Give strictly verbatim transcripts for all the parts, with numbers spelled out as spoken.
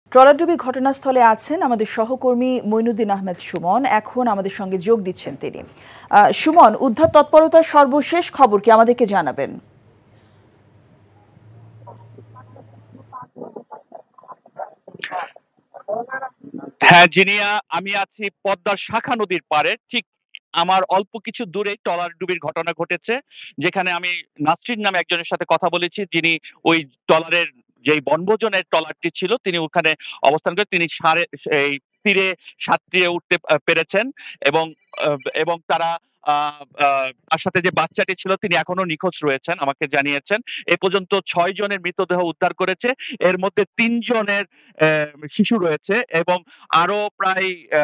ট্রলারডুবি ঘটনাস্থলে আছেন আমাদের সহকর্মী মইনুদ্দিন আহমেদ সুমন। এখন আমাদের সঙ্গে যোগ দিচ্ছেন তিনি। সুমন, উদ্ধার তৎপরতার সর্বশেষ খবর কি আমাদেরকে জানাবেন? হ্যাঁ জিনিয়া, আমি আছি পদ্মার শাখা নদীর পাড়ে। ঠিক আমার অল্প কিছু দূরে ট্রলার ডুবির ঘটনা ঘটেছে, যেখানে আমি নাসরিন নামে একজনের সাথে কথা বলেছি, যিনি ওই ট্রলারের যেই বনভোজনের ট্রলারটি ছিল তিনি ওখানে অবস্থান করে তিনি সাড়ে এই তীরে সাঁতরিয়ে উঠতে পেরেছেন এবং এবং তারা তার সাথে যে বাচ্চাটি ছিল তিনি এখনো নিখোঁজ রয়েছেন আমাকে জানিয়েছেন। এ পর্যন্ত ছয় জনের মৃতদেহ উদ্ধার করেছে, এর মধ্যে তিন জনের শিশু রয়েছে এবং আরো প্রায়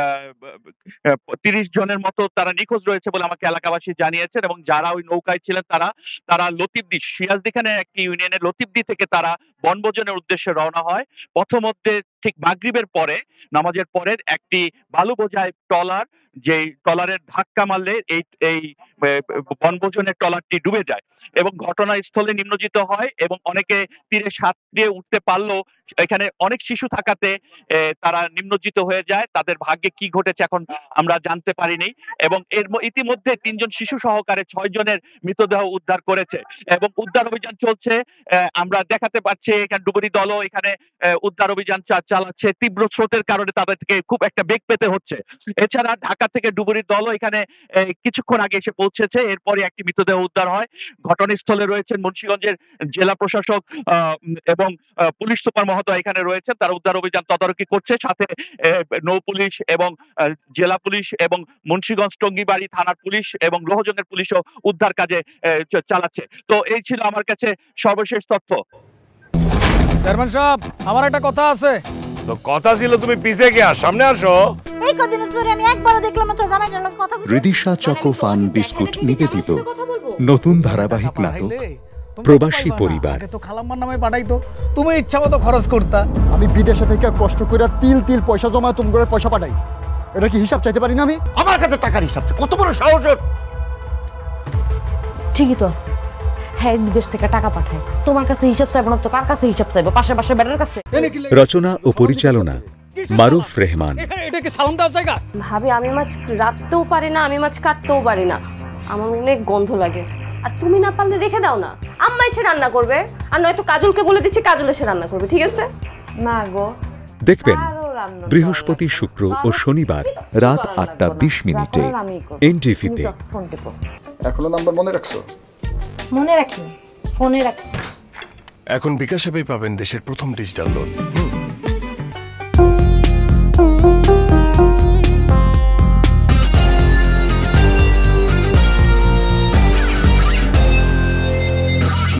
তিরিশ জনের মতো তারা নিখোঁজ রয়েছে বলে আমাকে এলাকাবাসী জানিয়েছেন। এবং যারা ওই নৌকায় ছিলেন তারা তারা লতিফদি সিরাজদিখানে একটি ইউনিয়নের লতিফদি থেকে তারা বনভোজনের উদ্দেশ্যে রওনা হয়। পথমধ্যে ঠিক মাগরিবের পরে নামাজের পরের একটি বালু বোঝাই ট্রলার, যে ট্রলারের ধাক্কা মারলে এই এই বনভোজনের ট্রলারটি ডুবে যায় এবং ঘটনাস্থলে নিমজ্জিত হয় এবং অনেকে তীরে সাঁতরিয়ে উঠতে পারলেও এখানে অনেক শিশু থাকাতে তারা নিমজ্জিত হয়ে যায়। তাদের ভাগ্যে কি ঘটেছে এখন আমরা জানতে পারিনি এবং এর ইতিমধ্যে তিনজন শিশু সহকারে ছয় জনের মৃতদেহ উদ্ধার করেছে এবং উদ্ধার অভিযান চলছে। আমরা দেখাতে পাচ্ছি এখানে ডুবুরি দলও এখানে উদ্ধার অভিযান চালাচ্ছে। তীব্র স্রোতের কারণে তাদেরকে খুব একটা বেগ পেতে হচ্ছে। এছাড়া ঢাকা থেকে ডুবুরির দলও এখানে কিছুক্ষণ আগে এসে পৌঁছেছে, এরপরে একটি মৃতদেহ উদ্ধার হয়। ঘটনাস্থলে রয়েছেন মুন্সিগঞ্জের জেলা প্রশাসক এবং পুলিশ সুপার মহোদয় এখানে রয়েছেন, তারা উদ্ধার অভিযান তদারকি করছে। সাথে নৌ পুলিশ এবং জেলা পুলিশ এবং মুন্সিগঞ্জ টঙ্গিবাড়ি থানার পুলিশ এবং লোহজনের পুলিশও উদ্ধার কাজে চালাচ্ছে। তো এই ছিল আমার কাছে সর্বশেষ তথ্য। চেয়ারম্যান সাহেব, আমার একটা কথা আছে। তো কথা ছিল তুমি পিছে গিয়া সামনে আসো। এই কদিন ধরে আমি একবারও দেখলাম না তো জামাইটার লগে কথা বলতে। রিদিশা চকোফান বিস্কুট নিবেদিত নতুন ধারাবাহিক নাটক প্রবাসী পরিবার। তো খালাম্মার নামে পাঠাইতো, তুমি ইচ্ছা মতো খরচ করতা। আমি বিদেশে থেকে কষ্ট করে তিল তিল পয়সা জমায় তোমার পয়সা পাঠাই, এটা কি হিসাব চাইতে পারি না আমি? আমার কাছে টাকার হিসাব কত বড় সাহস! ঠিকই তো আছে, হ্যাঁ বিদেশ থেকে টাকা পাঠায়, তোমার কাছে হিসাব চাইবো না তো কার কাছে হিসাব চাইবো? পাশে পাশে বেটার কাছে। রচনা ও পরিচালনা মারুফ রেহমান। এটা কি সালাম দেওয়ার জায়গা? ভাবি, আমি মাছ রাখতেও পারি না, আমি মাছ কাটতেও পারি না, আমার অনেক গন্ধ লাগে। আর তুমি না পারলে রেখে দাও না, আম্মা এসে রান্না করবে, আর নয়তো কাজলকে বলে দিচ্ছি কাজল এসে রান্না করবে, ঠিক আছে? না গো, দেখবেন বৃহস্পতি, শুক্র ও শনিবার রাত আটটা বিশ মিনিটে এনটিভিতে। এখনো নাম্বার মনে রাখছো? মনে রাখিনি, ফোনে রাখছি। এখন বিকাশ অ্যাপে পাবেন দেশের প্রথম ডিজিটাল লোন।